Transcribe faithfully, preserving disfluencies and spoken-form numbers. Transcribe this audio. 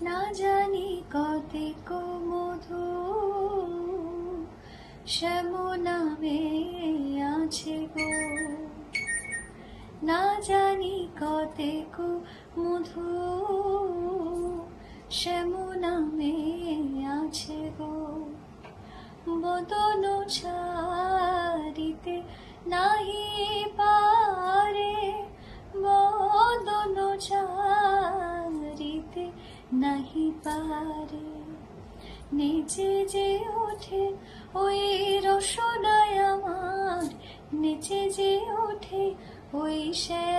না জানি কতেক মধু শ্যামনামে আছে গো, না জানি কতেক মধু শ্যামনামে আছে গো। বদন ছাড়িতে নাহি পারে, বদন ছাড়িতে নাহি পারে। নেচে যে ওঠে ওই রসনায় আমার, নেচে যে ওঠে ওই শ্যাম